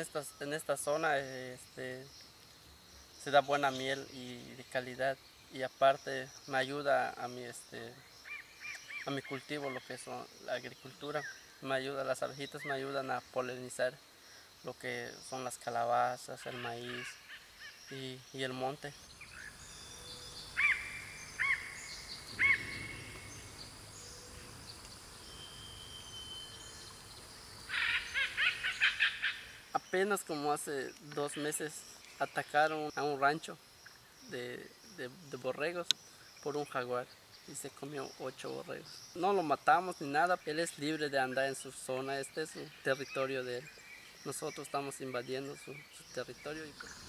en esta zona se da buena miel y de calidad, y aparte me ayuda a mi cultivo, lo que es la agricultura. Me ayuda, las abejitas me ayudan a polinizar lo que son las calabazas, el maíz y el monte. Apenas como hace 2 meses atacaron a un rancho de, de borregos por un jaguar y se comió 8 borregos. No lo matamos ni nada, él es libre de andar en su zona, este es su territorio de él. Nosotros estamos invadiendo su territorio.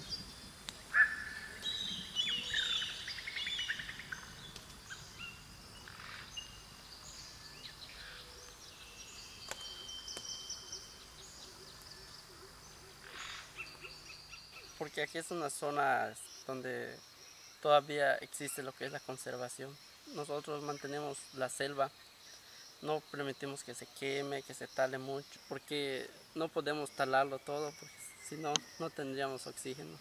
Porque aquí es una zona donde todavía existe lo que es la conservación. Nosotros mantenemos la selva, no permitimos que se queme, que se tale mucho, porque no podemos talarlo todo, porque si no, no tendríamos oxígeno.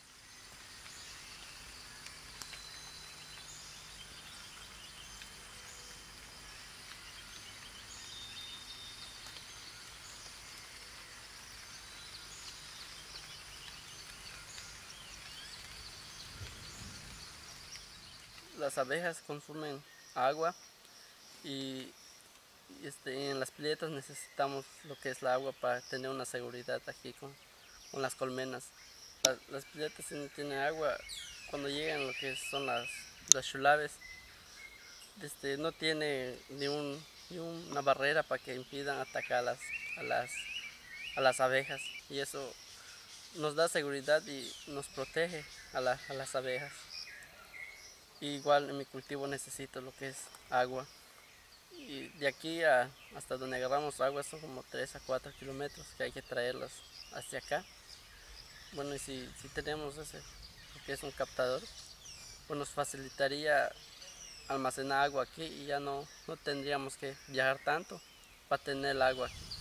Las abejas consumen agua y en las piletas necesitamos lo que es el agua para tener una seguridad aquí con las colmenas. Las piletas, si no tienen agua, cuando llegan lo que son las chulaves, no tiene ni una barrera para que impidan atacar a las, a las abejas, y eso nos da seguridad y nos protege a las abejas. Y igual en mi cultivo necesito lo que es agua. Y de aquí hasta donde agarramos agua son como 3 a 4 kilómetros que hay que traerlas hacia acá. Bueno, y si tenemos lo que es un captador, pues nos facilitaría almacenar agua aquí y ya no tendríamos que viajar tanto para tener el agua aquí.